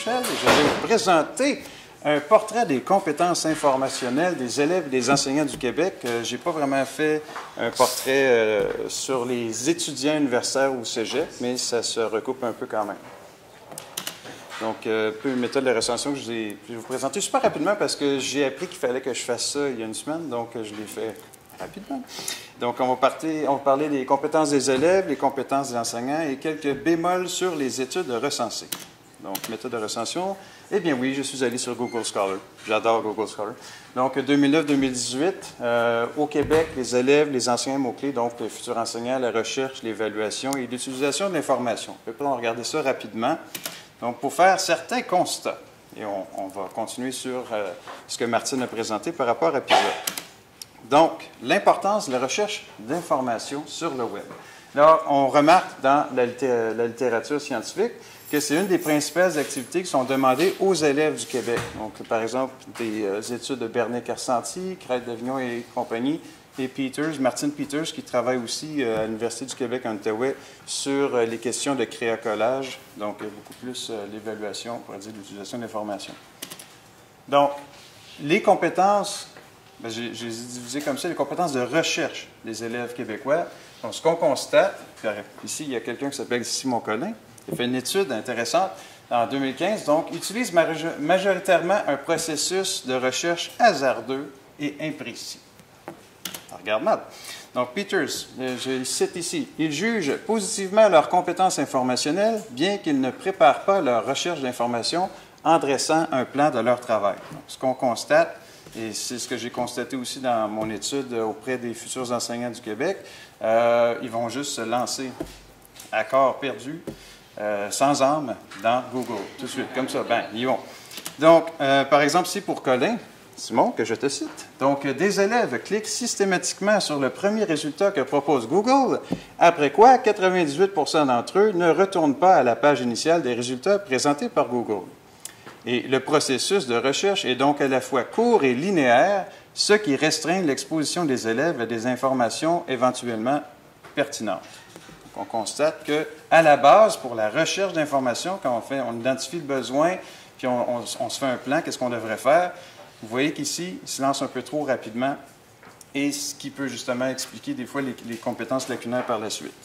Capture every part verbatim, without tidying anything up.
Michel et je vais vous présenter un portrait des compétences informationnelles des élèves et des enseignants du Québec. Euh, je n'ai pas vraiment fait un portrait euh, sur les étudiants universitaires ou cégep, mais ça se recoupe un peu quand même. Donc, euh, peu une méthode de recension que je vais vous présenter super rapidement parce que j'ai appris qu'il fallait que je fasse ça il y a une semaine, donc je l'ai fait rapidement. Donc, on va, partir, on va parler des compétences des élèves, les compétences des enseignants et quelques bémols sur les études recensées. Donc, méthode de recension. Eh bien oui, je suis allé sur Google Scholar. J'adore Google Scholar. Donc, deux mille neuf deux mille dix-huit, euh, au Québec, les élèves, les enseignants mots-clés, donc les futurs enseignants, la recherche, l'évaluation et l'utilisation de l'information. On peut regarder ça rapidement. Donc, pour faire certains constats, et on, on va continuer sur euh, ce que Martine a présenté par rapport à PISA. Donc, l'importance de la recherche d'informations sur le web. Là, on remarque dans la, litté la littérature scientifique que c'est une des principales activités qui sont demandées aux élèves du Québec. Donc, par exemple, des euh, études de Bernier-Carcenti, Crête-Davignon et compagnie, et Peters, Martine Peters, qui travaille aussi euh, à l'Université du Québec en Outaouais sur euh, les questions de créacolage, donc euh, beaucoup plus euh, l'évaluation, on pourrait dire l'utilisation de l'information. Donc, les compétences, ben, j'ai divisé comme ça, les compétences de recherche des élèves québécois. Donc, ce qu'on constate, ici, il y a quelqu'un qui s'appelle Simon Collin, il a fait une étude intéressante en deux mille quinze, donc, utilise majoritairement un processus de recherche hasardeux et imprécis. Ça regarde mal. Donc, Peters, je cite ici, ils jugent positivement leurs compétences informationnelles, bien qu'ils ne préparent pas leur recherche d'information en dressant un plan de leur travail. Donc, ce qu'on constate, et c'est ce que j'ai constaté aussi dans mon étude auprès des futurs enseignants du Québec, euh, ils vont juste se lancer à corps perdu, euh, sans âme, dans Google, tout de suite, comme ça, ben, ils vont. Donc, euh, par exemple, ici pour Colin, Simon, que je te cite. Donc, des élèves cliquent systématiquement sur le premier résultat que propose Google, après quoi quatre-vingt-dix-huit pour cent d'entre eux ne retournent pas à la page initiale des résultats présentés par Google. Et le processus de recherche est donc à la fois court et linéaire, ce qui restreint l'exposition des élèves à des informations éventuellement pertinentes. Donc, on constate qu'à la base, pour la recherche d'informations, quand on, fait, on identifie le besoin, puis on, on, on se fait un plan, qu'est-ce qu'on devrait faire? Vous voyez qu'ici, il se lance un peu trop rapidement, et ce qui peut justement expliquer des fois les, les compétences lacunaires par la suite.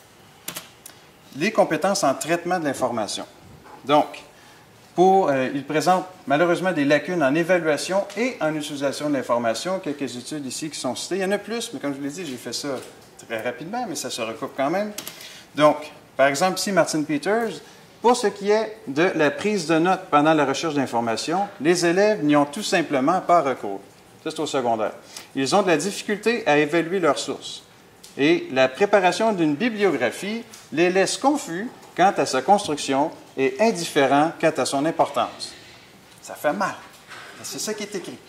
Les compétences en traitement de l'information. Donc, Pour, euh, il présente malheureusement des lacunes en évaluation et en utilisation de l'information. Quelques études ici qui sont citées. Il y en a plus, mais comme je vous l'ai dit, j'ai fait ça très rapidement, mais ça se recoupe quand même. Donc, par exemple, ici, Martine Peters, pour ce qui est de la prise de notes pendant la recherche d'informations, les élèves n'y ont tout simplement pas recours. Ça, c'est au secondaire. Ils ont de la difficulté à évaluer leurs sources. Et la préparation d'une bibliographie les laisse confus quant à sa construction et indifférent quant à son importance. Ça fait mal. C'est ça qui est écrit.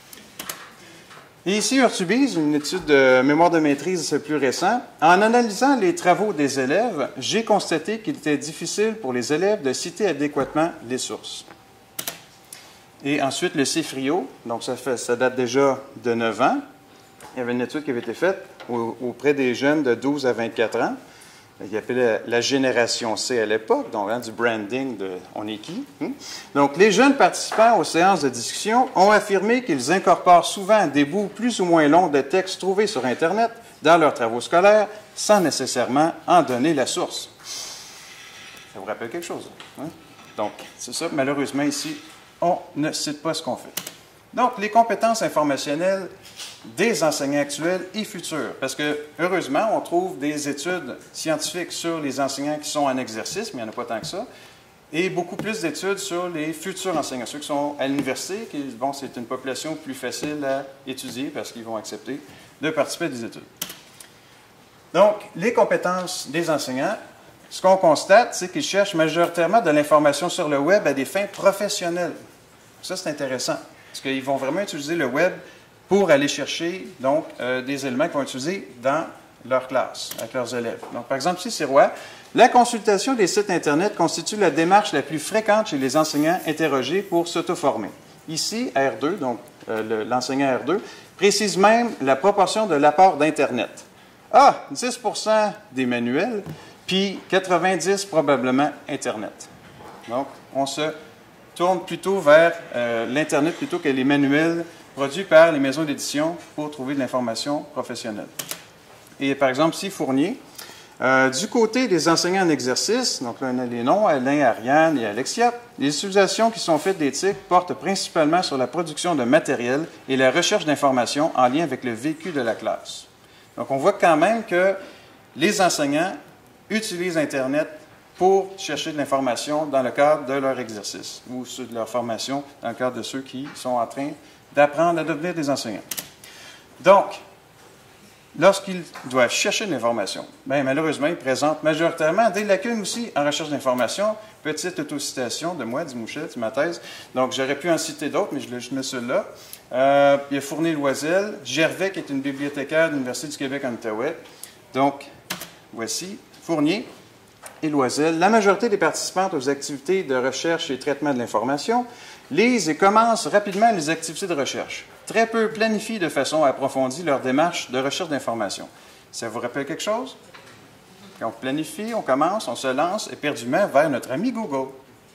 Et ici, Urtubise, une étude de mémoire de maîtrise plus récente, en analysant les travaux des élèves, j'ai constaté qu'il était difficile pour les élèves de citer adéquatement les sources. Et ensuite, le CIFRIO, donc ça, fait, ça date déjà de neuf ans. Il y avait une étude qui avait été faite auprès des jeunes de douze à vingt-quatre ans. Il appelait la, la génération C à l'époque, donc hein, du branding de « on est qui hein? ». Donc, les jeunes participants aux séances de discussion ont affirmé qu'ils incorporent souvent des bouts plus ou moins longs de textes trouvés sur Internet dans leurs travaux scolaires, sans nécessairement en donner la source. Ça vous rappelle quelque chose? Hein? Donc, c'est ça, malheureusement, ici, on ne cite pas ce qu'on fait. Donc, les compétences informationnelles des enseignants actuels et futurs. Parce que, heureusement, on trouve des études scientifiques sur les enseignants qui sont en exercice, mais il n'y en a pas tant que ça, et beaucoup plus d'études sur les futurs enseignants, ceux qui sont à l'université, qui, bon, c'est une population plus facile à étudier parce qu'ils vont accepter de participer à des études. Donc, les compétences des enseignants, ce qu'on constate, c'est qu'ils cherchent majoritairement de l'information sur le web à des fins professionnelles. Ça, c'est intéressant. Parce qu'ils vont vraiment utiliser le web pour aller chercher donc, euh, des éléments qu'ils vont utiliser dans leur classe, avec leurs élèves. Donc, par exemple, ici, c'est Roy. La consultation des sites Internet constitue la démarche la plus fréquente chez les enseignants interrogés pour s'auto-former. Ici, R deux, donc euh, l'enseignant R deux, précise même la proportion de l'apport d'Internet. Ah, dix pour cent des manuels, puis quatre-vingt-dix probablement Internet. Donc, on se tournent plutôt vers euh, l'Internet plutôt que les manuels produits par les maisons d'édition pour trouver de l'information professionnelle. Et par exemple, ici, Fournier, euh, du côté des enseignants en exercice, donc là, on a les noms, Alain, Ariane et Alexia, les utilisations qui sont faites des T I C portent principalement sur la production de matériel et la recherche d'informations en lien avec le vécu de la classe. Donc, on voit quand même que les enseignants utilisent Internet pour chercher de l'information dans le cadre de leur exercice ou de leur formation dans le cadre de ceux qui sont en train d'apprendre à devenir des enseignants. Donc, lorsqu'ils doivent chercher de l'information, bien, malheureusement, ils présentent majoritairement des lacunes aussi en recherche d'information. Petite autocitation de moi, dit Mouchet, c'est ma thèse. Donc, j'aurais pu en citer d'autres, mais je l'ai juste mis celui-là. Euh, il y a Fournier-Loisel, Gervais, qui est une bibliothécaire de l'Université du Québec en Outaouais. Donc, voici Fournier et Loisel. La majorité des participantes aux activités de recherche et traitement de l'information lisent et commencent rapidement les activités de recherche. Très peu planifient de façon approfondie leur démarche de recherche d'information. Ça vous rappelle quelque chose? Quand on planifie, on commence, on se lance éperdument vers notre ami Google.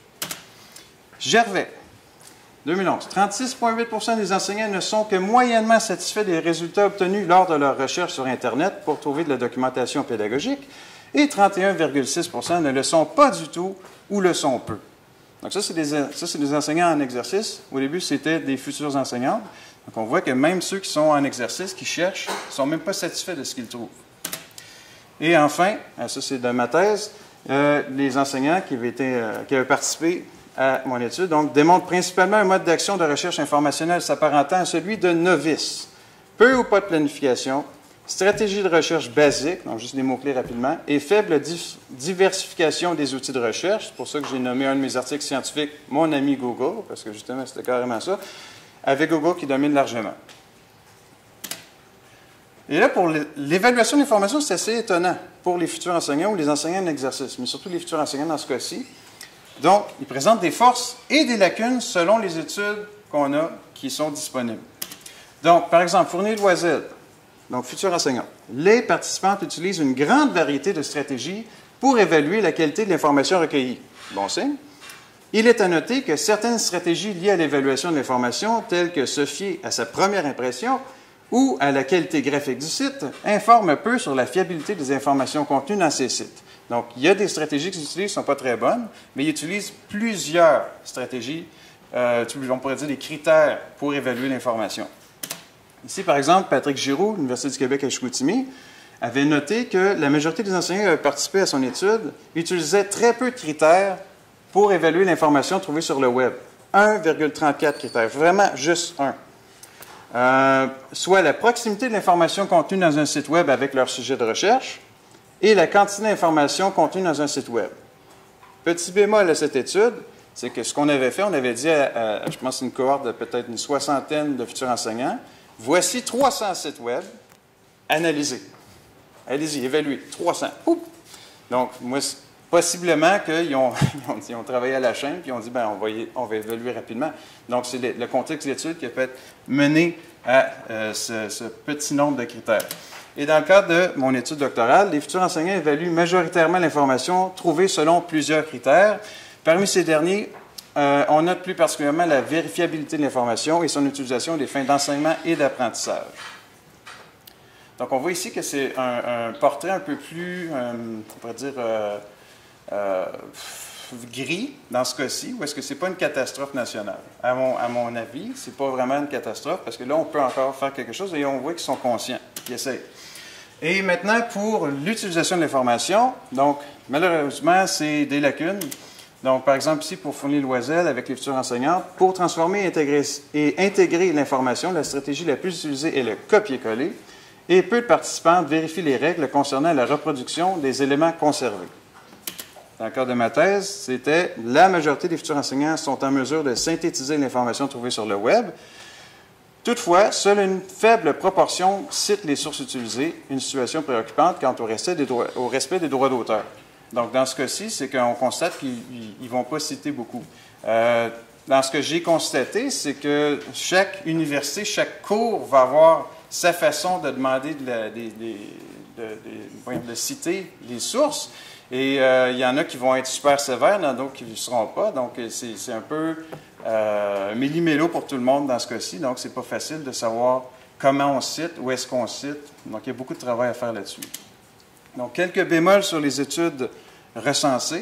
Gervais, deux mille onze. trente-six virgule huit pour cent des enseignants ne sont que moyennement satisfaits des résultats obtenus lors de leur recherche sur Internet pour trouver de la documentation pédagogique et trente et un virgule six pour cent ne le sont pas du tout ou le sont peu. Donc ça, c'est des, ça, c'est des enseignants en exercice. Au début, c'était des futurs enseignants. Donc on voit que même ceux qui sont en exercice, qui cherchent, ne sont même pas satisfaits de ce qu'ils trouvent. Et enfin, ça c'est de ma thèse, euh, les enseignants qui avaient, été, euh, qui avaient participé à mon étude, donc, démontrent principalement un mode d'action de recherche informationnelle s'apparentant à celui de novice. Peu ou pas de planification, stratégie de recherche basique, donc juste des mots-clés rapidement, et faible diversification des outils de recherche. C'est pour ça que j'ai nommé un de mes articles scientifiques « Mon ami Google », parce que justement, c'était carrément ça, avec Google qui domine largement. Et là, pour l'évaluation de l'information, c'est assez étonnant pour les futurs enseignants ou les enseignants en exercice, mais surtout les futurs enseignants dans ce cas-ci. Donc, ils présentent des forces et des lacunes selon les études qu'on a qui sont disponibles. Donc, par exemple, Fournier-Loisel, donc futurs enseignants. Les participantes utilisent une grande variété de stratégies pour évaluer la qualité de l'information recueillie. Bon signe. Il est à noter que certaines stratégies liées à l'évaluation de l'information, telles que se fier à sa première impression ou à la qualité graphique du site, informent peu sur la fiabilité des informations contenues dans ces sites. Donc, il y a des stratégies qu'ils utilisent qui ne sont pas très bonnes, mais ils utilisent plusieurs stratégies, euh, on pourrait dire des critères pour évaluer l'information. Ici, par exemple, Patrick Giroux, de l'Université du Québec à Chicoutimi, avait noté que la majorité des enseignants qui avaient participé à son étude utilisaient très peu de critères pour évaluer l'information trouvée sur le web. un virgule trente-quatre critères, vraiment juste un. Euh, soit la proximité de l'information contenue dans un site web avec leur sujet de recherche et la quantité d'informations contenues dans un site web. Petit bémol à cette étude, c'est que ce qu'on avait fait, on avait dit à, à je pense, une cohorte de peut-être une soixantaine de futurs enseignants, voici trois cents sites web analysés. Allez-y, évaluez. trois cents. Oups. Donc, moi, possiblement qu'ils ont, ils ont, ils ont travaillé à la chaîne puis ils ont dit, bien, on va, on va évaluer rapidement. Donc, c'est le, le contexte de l'étude qui a fait mener à euh, ce, ce petit nombre de critères. Et dans le cadre de mon étude doctorale, les futurs enseignants évaluent majoritairement l'information trouvée selon plusieurs critères. Parmi ces derniers, euh, on note plus particulièrement la vérifiabilité de l'information et son utilisation à des fins d'enseignement et d'apprentissage. Donc, on voit ici que c'est un, un portrait un peu plus, euh, on pourrait dire, euh, euh, gris dans ce cas-ci, ou est-ce que ce n'est pas une catastrophe nationale? À mon, à mon avis, ce n'est pas vraiment une catastrophe, parce que là, on peut encore faire quelque chose et on voit qu'ils sont conscients, qu'ils essayent. Et maintenant, pour l'utilisation de l'information, donc, malheureusement, c'est des lacunes. Donc, par exemple, ici, pour Fournier-Loisel, avec les futurs enseignants, pour transformer et intégrer, et intégrer l'information, la stratégie la plus utilisée est le copier-coller. Et peu de participants vérifient les règles concernant la reproduction des éléments conservés. Dans le cas de ma thèse, c'était la majorité des futurs enseignants sont en mesure de synthétiser l'information trouvée sur le web. Toutefois, seule une faible proportion cite les sources utilisées, une situation préoccupante quant au respect des droits, au respect des droits d'auteur. Donc, dans ce cas-ci, c'est qu'on constate qu'ils ne vont pas citer beaucoup. Euh, dans ce que j'ai constaté, c'est que chaque université, chaque cours va avoir sa façon de demander de, la, de, de, de, de, de citer les sources. Et euh, il y en a qui vont être super sévères, il y en a d'autres qui ne le seront pas. Donc, c'est un peu euh, méli-mélo pour tout le monde dans ce cas-ci. Donc, c'est pas facile de savoir comment on cite, où est-ce qu'on cite. Donc, il y a beaucoup de travail à faire là-dessus. Donc, quelques bémols sur les études recensées.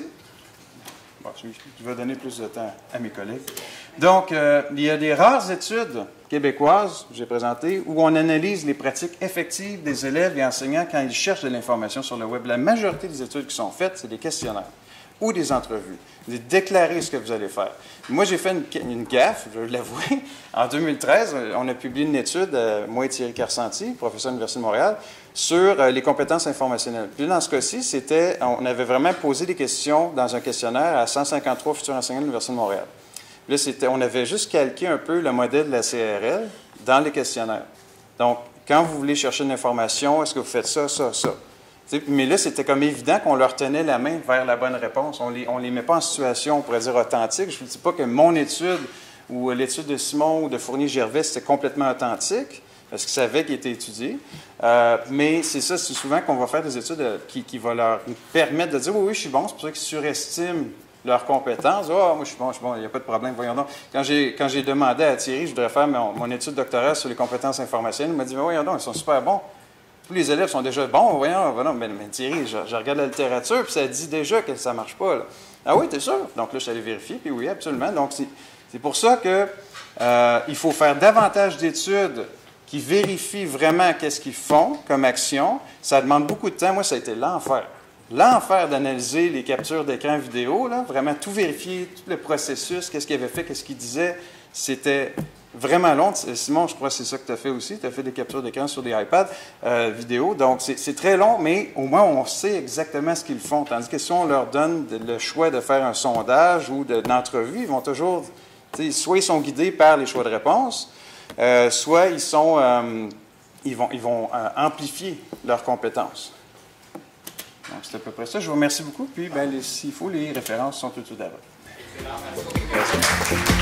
Bon, je vais donner plus de temps à mes collègues. Donc, euh, il y a des rares études québécoises, que j'ai présentées, où on analyse les pratiques effectives des élèves et enseignants quand ils cherchent de l'information sur le web. La majorité des études qui sont faites, c'est des questionnaires ou des entrevues. Vous déclarez ce que vous allez faire. Moi, j'ai fait une, une gaffe, je vais l'avouer. En deux mille treize, on a publié une étude, euh, moi et Thierry Carcenti, professeur de l'Université de Montréal, sur euh, les compétences informationnelles. Puis dans ce cas-ci, c'était, on avait vraiment posé des questions dans un questionnaire à cent cinquante-trois futurs enseignants de l'Université de Montréal. Là, on avait juste calqué un peu le modèle de la C R L dans les questionnaires. Donc, quand vous voulez chercher une information, est-ce que vous faites ça, ça, ça? T'sais, mais là, c'était comme évident qu'on leur tenait la main vers la bonne réponse. On les, on les met pas en situation, on pourrait dire, authentique. Je ne vous dis pas que mon étude ou l'étude de Simon ou de Fournier-Gervais, c'était complètement authentique, parce qu'ils savaient qu'il était étudié. Euh, mais c'est ça, c'est souvent qu'on va faire des études qui, qui vont leur permettre de dire « Oui, oui, je suis bon », c'est pour ça qu'ils surestiment leurs compétences. « Ah, oh, moi, je suis bon, je suis bon, il n'y a pas de problème, voyons donc. » Quand j'ai quand j'ai demandé à Thierry, je voudrais faire mon, mon étude doctorale sur les compétences informationnelles, il m'a dit « Mais voyons donc, ils sont super bons. Tous les élèves sont déjà bons, voyons, voyons. Mais, mais Thierry, je, je regarde la littérature, puis ça dit déjà que ça ne marche pas. Là. » Ah oui, t'es sûr? Donc là, je suis allé vérifier, puis oui, absolument. Donc, c'est pour ça qu'il euh, faut faire davantage d'études qui vérifient vraiment qu'est-ce qu'ils font comme action. Ça demande beaucoup de temps. Moi, ça a été l'enfer. L'enfer d'analyser les captures d'écran vidéo, là, vraiment tout vérifier, tout le processus, qu'est-ce qu'il avait fait, qu'est-ce qu'il disait. C'était vraiment long. Simon, je crois que c'est ça que tu as fait aussi. Tu as fait des captures d'écran sur des iPads euh, vidéo. Donc, c'est très long, mais au moins, on sait exactement ce qu'ils font. Tandis que si on leur donne le choix de faire un sondage ou d'une entrevue, ils vont toujours, soit ils sont guidés par les choix de réponse, euh, soit ils, sont, euh, ils vont, ils vont euh, amplifier leurs compétences. Donc, c'est à peu près ça. Je vous remercie beaucoup. Puis, ben, s'il faut, les références sont tout au d'abord. Excellent. Merci.